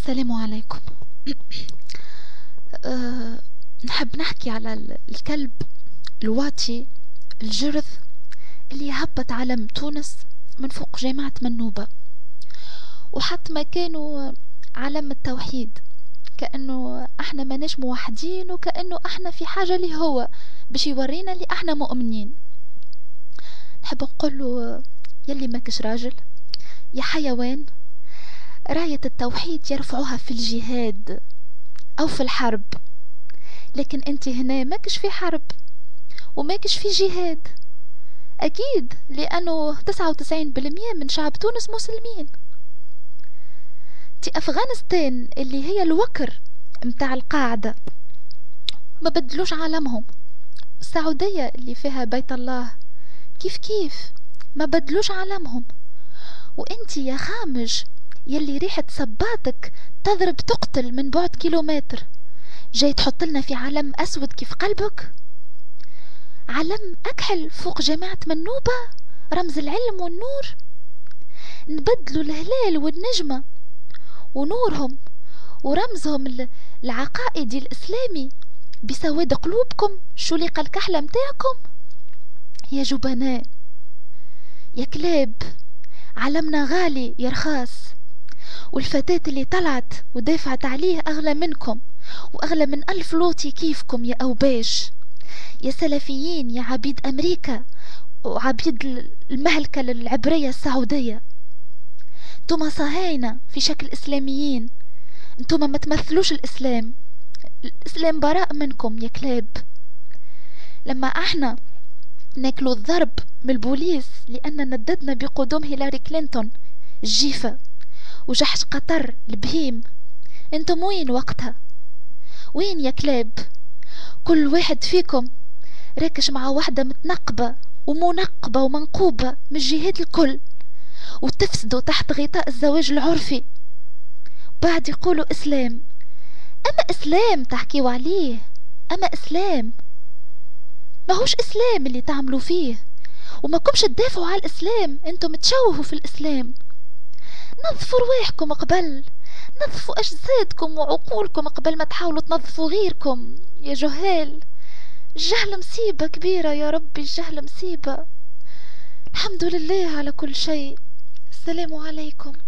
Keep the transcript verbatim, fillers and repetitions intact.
السلام عليكم. أه نحب نحكي على ال- الكلب الواطي الجرذ اللي هبط علم تونس من فوق جامعة منوبة، وحط مكانه علم التوحيد، كأنه احنا ماناش موحدين، وكأنه احنا في حاجة اللي هو باش يورينا اللي احنا مؤمنين. نحب نقوله يلي ماكش راجل يا حيوان، راية التوحيد يرفعوها في الجهاد أو في الحرب، لكن انت هنا ماكش في حرب وماكش في جهاد، أكيد لأنه تسعة وتسعين بالمية من شعب تونس مسلمين. تي أفغانستان اللي هي الوكر متاع القاعدة ما بدلوش عالمهم، السعودية اللي فيها بيت الله كيف كيف ما بدلوش عالمهم. وانتي يا خامج يلي ريحة صباتك تضرب تقتل من بعد كيلومتر، جاي تحط لنا في علم أسود كيف قلبك، علم أكحل فوق جماعة منوبة رمز العلم والنور. نبدلوا الهلال والنجمة ونورهم ورمزهم ال- العقائدي الإسلامي بسواد قلوبكم، شليق الكحلة متاعكم. يا جبناء يا كلاب، علمنا غالي يا رخاص، والفتاة اللي طلعت ودافعت عليه أغلى منكم وأغلى من ألف لوطي كيفكم يا أوباش، يا سلفيين يا عبيد أمريكا وعبيد المهلكة العبرية السعودية. انتم صهاينة في شكل إسلاميين، انتم ما تمثلوش الإسلام، الإسلام براء منكم يا كلاب. لما احنا ناكلوا الضرب من البوليس لأن نددنا بقدوم هيلاري كلينتون الجيفة وجحش قطر البهيم، انتم وين وقتها؟ وين يا كلاب؟ كل واحد فيكم راكش مع واحدة متنقبة ومنقبة ومنقوبة من الجهات الكل، وتفسدوا تحت غطاء الزواج العرفي، بعد يقولوا إسلام. أما إسلام تحكيوا عليه؟ أما إسلام ماهوش إسلام اللي تعملوا فيه، وما كمش تدافعوا على الإسلام، انتم تشوهوا في الإسلام. نظفوا رواحكم قبل، نظفوا أجسادكم وعقولكم قبل ما تحاولوا تنظفوا غيركم يا جهال. الجهل مصيبة كبيرة يا ربي، الجهل مصيبة. الحمد لله على كل شيء. السلام عليكم.